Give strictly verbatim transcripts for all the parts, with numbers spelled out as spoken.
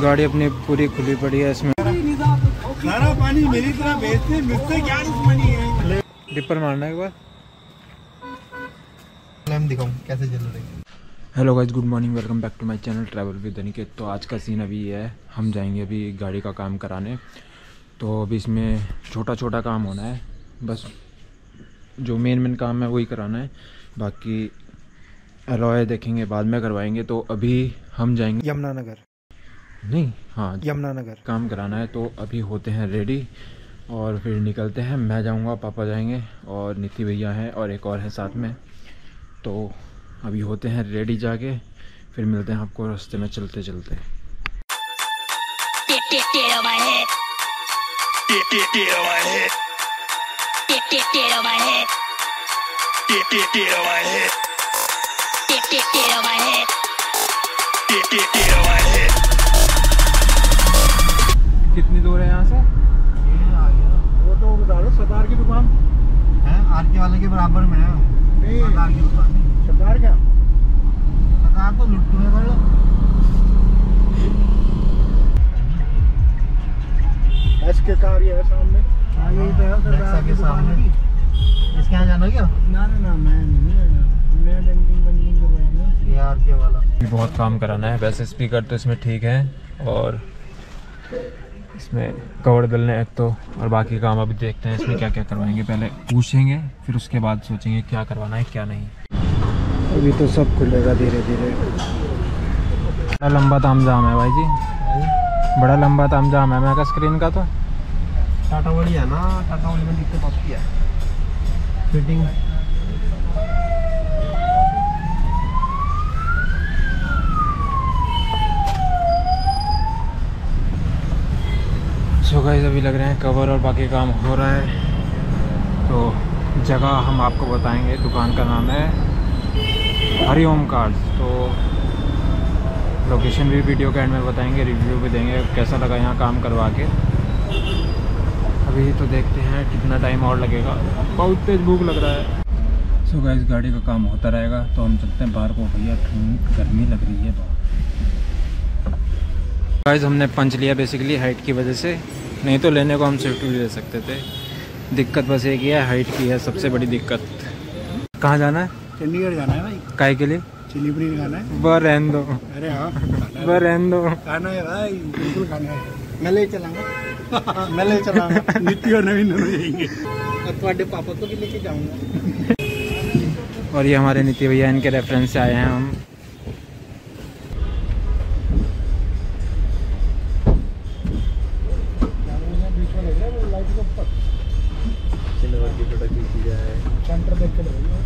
गाड़ी अपनी पूरी खुली पड़ी है, इसमें सारा पानी मेरी तरह बेचते मुझसे क्या दुश्मनी है। डिपर मारना एक बार, मैं दिखाऊं कैसे चल रही है। Hello guys, good morning, welcome back to my channel travel with Aniket. तो आज का सीन अभी है, हम जाएंगे अभी गाड़ी का काम कराने। तो अभी इसमें छोटा छोटा काम होना है, बस जो मेन मेन काम है वही कराना है, बाकी अलॉय देखेंगे बाद में करवाएंगे। तो अभी हम जाएंगे यमुनानगर, नहीं हाँ यमुनानगर काम कराना है। तो अभी होते हैं रेडी और फिर निकलते हैं। मैं जाऊंगा, पापा जाएंगे और नीति भैया हैं और एक और है साथ में। तो अभी होते हैं रेडी, जाके फिर मिलते हैं आपको रास्ते में चलते चलते। कितनी दूर है यहाँ से? वो तो बता दो, सरदार की दुकान है, आर के वाले के बराबर में है। नहीं सरदार की दुकान नहीं। सरदार क्या? सरदार तो लुट्टू है भाई। एस के कार ये है सामने। हाँ यही तो है सरदार के सामने। इसके यहाँ जाना क्या? ना ना ना मैं नहीं, मैं डेंटिंग बंदिंग करवाई है। ये आर के वाला बहुत काम कराना है। वैसे स्पीकर तो इसमें ठीक है और इसमें कवर डलने एक तो, और बाकी काम अभी देखते हैं इसमें क्या क्या करवाएंगे। पहले पूछेंगे फिर उसके बाद सोचेंगे क्या करवाना है क्या नहीं। अभी तो सब खुलेगा धीरे धीरे। बड़ा लंबा तामझाम है भाई जी, बड़ा लंबा तामझाम है। मैं का स्क्रीन का तो टाटा वाली है ना, टाटा वाली में दिक्कत आती है फिटिंग। सो गाइस अभी लग रहे हैं कवर और बाकी काम हो रहा है। तो जगह हम आपको बताएंगे, दुकान का नाम है हरिओम कार्स। तो लोकेशन भी वीडियो के एंड में बताएंगे, रिव्यू भी देंगे कैसा लगा यहाँ काम करवा के। अभी तो देखते हैं कितना टाइम और लगेगा, बहुत तेज़ भूख लग रहा है। सो गाइस गाड़ी का काम होता रहेगा तो हम चलते हैं बाहर को। भैया ठंड गर्मी लग रही है बहुत। गाइस हमने पंच लिया बेसिकली हाइट की वजह से, नहीं तो लेने को हम स्विफ्ट भी ले सकते थे। दिक्कत बस एक ही है, हाइट की है सबसे बड़ी दिक्कत। कहाँ जाना है? चंडीगढ़ जाना है भाई। काय के लिए? चिली पनीर खाना है। वह रहने दो। अरे हाँ वह रहने दो, खाना है भाई, बिल्कुल खाना है। मैं ले चलाऊंगा मैं ले चलाऊंगा नीति और नवीन दोनों जाएंगे और तुम्हारे पापा को भी लेके जाऊंगा। और ये हमारे नीति भैया, इनके रेफरेंस से आए हैं हम। सेंटर देख के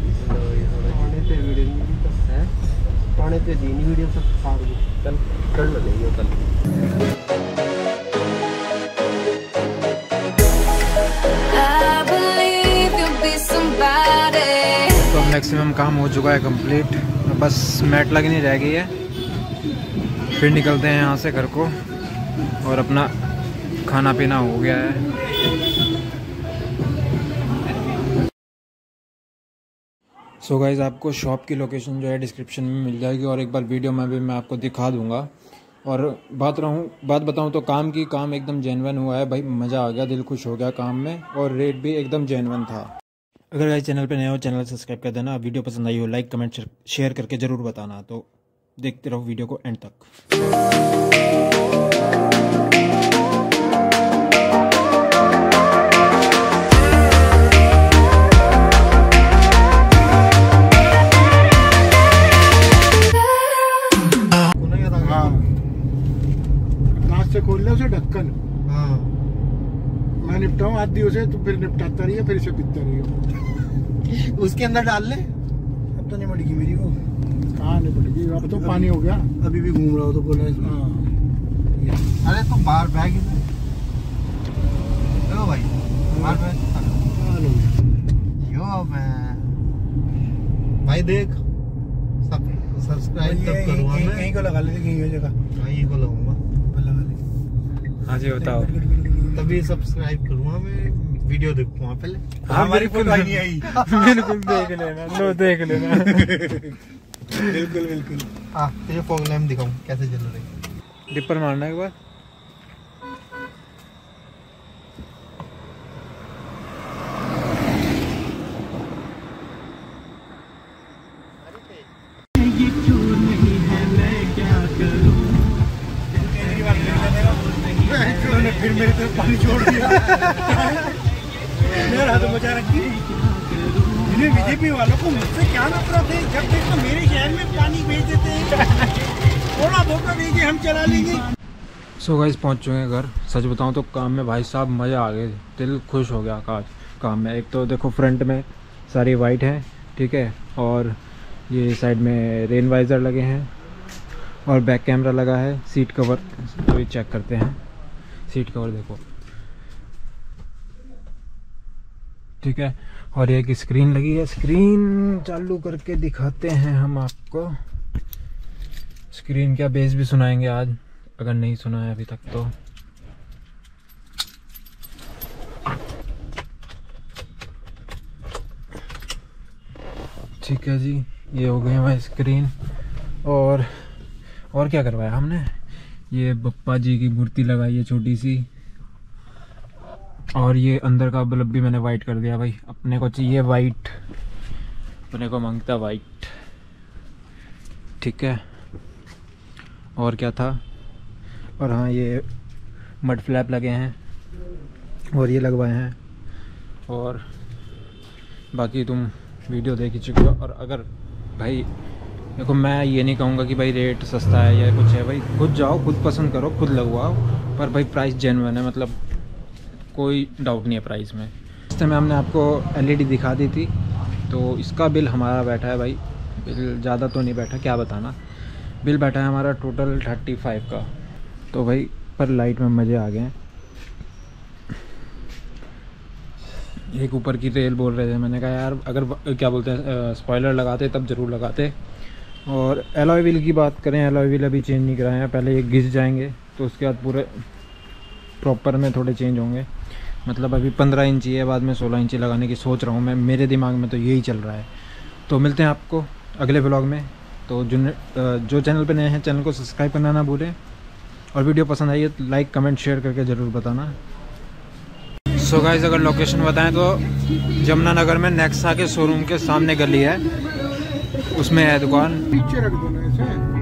पानी पे दीनी वीडियो सब फाड़ दी। कल कल लेंगे कल। तो मैक्सिमम काम हो चुका है कंप्लीट, बस मैट लगनी रह गई है। फिर निकलते हैं यहाँ से घर को, और अपना खाना पीना हो गया है। सो so गाइज़ आपको शॉप की लोकेशन जो है डिस्क्रिप्शन में मिल जाएगी, और एक बार वीडियो में भी मैं आपको दिखा दूंगा। और बात रहूँ बात बताऊँ तो काम की काम एकदम जेन्युइन हुआ है भाई, मज़ा आ गया, दिल खुश हो गया काम में, और रेट भी एकदम जेन्युइन था। अगर गाइस चैनल पे नए हो, चैनल सब्सक्राइब कर देना। वीडियो पसंद आई हो लाइक कमेंट शेयर करके ज़रूर बताना। तो देखते रहो वीडियो को एंड तक। खोल ले उसे ढक्कन। हाँ मैं निपटाऊँ आधी उसे, तो फिर निपटाता रही है, फिर इसे पीता रही है। उसके अंदर डाल ले। अब तो नहीं पड़ेगी मेरी वो। कहाँ नहीं पड़ेगी, अब तो पानी हो गया। अभी भी घूम रहा हो तो बोला। हाँ अरे तो बाहर बैग लो भाई, बाहर बैग यो मैं भाई देख सब सब्सक्राइब तब करूँगा मैं। यहीं को लगा ले, यहीं जगह यहीं को लगाऊंगा। हाँ जी बताओ। तभी सब्सक्राइब करूँगा मैं, वीडियो देखूँगा पहले। हाँ हमारी फोटो नहीं आई। बिल्कुल देख लेना, लो देख लेना। बिल्कुल बिल्कुल। हाँ तुझे फॉग लैम्प दिखाऊँ कैसे जल रही है। डिपर मारना है एक बार। फिर मेरे तरफ पानी छोड़ दिया। मेरा हाथ बचा रखी। इन्हें बीजेपी वालों को मुझसे क्या नफरत है? जब देखो मेरे शहर में पानी भेज देते हैं। थोड़ा धोखा दीजिए, हम चला लेंगे। सो गाइस पहुंच चुके हैं घर। सच बताऊं तो काम में भाई साहब मज़ा आ गया, दिल खुश हो गया काश काम में। एक तो देखो फ्रंट में सारी वाइट है, ठीक है, और ये साइड में रेन वाइज़र लगे हैं और बैक कैमरा लगा है। सीट कवर तो ये चेक करते हैं, सीट कवर देखो, ठीक है। और एक स्क्रीन लगी है, स्क्रीन चालू करके दिखाते हैं हम आपको। स्क्रीन क्या बेस भी सुनाएंगे आज, अगर नहीं सुना है अभी तक तो। ठीक है जी, ये हो गई हमारी स्क्रीन। और और क्या करवाया हमने, ये बप्पा जी की मूर्ति लगाई है छोटी सी, और ये अंदर का बल्ब भी मैंने वाइट कर दिया भाई। अपने को चाहिए वाइट, अपने को मांगता वाइट, ठीक है। और क्या था, और हाँ ये मड फ्लैप लगे हैं और ये लगवाए हैं। और बाकी तुम वीडियो देख ही चुके हो। और अगर भाई देखो, मैं ये नहीं कहूँगा कि भाई रेट सस्ता है या कुछ है, भाई खुद जाओ, खुद पसंद करो, खुद लगवाओ, पर भाई प्राइस जेन्युइन है, मतलब कोई डाउट नहीं है प्राइस में। इस समय हमने आपको एलईडी दिखा दी थी, तो इसका बिल हमारा बैठा है भाई, बिल ज़्यादा तो नहीं बैठा, क्या बताना, बिल बैठा है हमारा टोटल थर्टी फाइव का। तो भाई पर लाइट में मज़े आ गए हैं। एक ऊपर की रेल बोल रहे थे, मैंने कहा यार अगर क्या बोलते हैं स्पॉइलर लगाते तब ज़रूर लगाते। और एलॉय व्हील की बात करें, एलॉय व्हील अभी चेंज नहीं कराए हैं, पहले ये घिस जाएंगे तो उसके बाद पूरे प्रॉपर में थोड़े चेंज होंगे। मतलब अभी पंद्रह इंची है, बाद में सोलह इंची लगाने की सोच रहा हूँ मैं, मेरे दिमाग में तो यही चल रहा है। तो मिलते हैं आपको अगले व्लॉग में। तो जो जो चैनल पे नए हैं चैनल को सब्सक्राइब करना ना भूलें, और वीडियो पसंद आई है तो लाइक कमेंट शेयर करके ज़रूर बताना। सो so गाइस अगर लोकेशन बताएं तो यमुनानगर में नेक्सा के शोरूम के सामने गली है, उसमें है दुकान। पीछे रख दो ना ऐसे।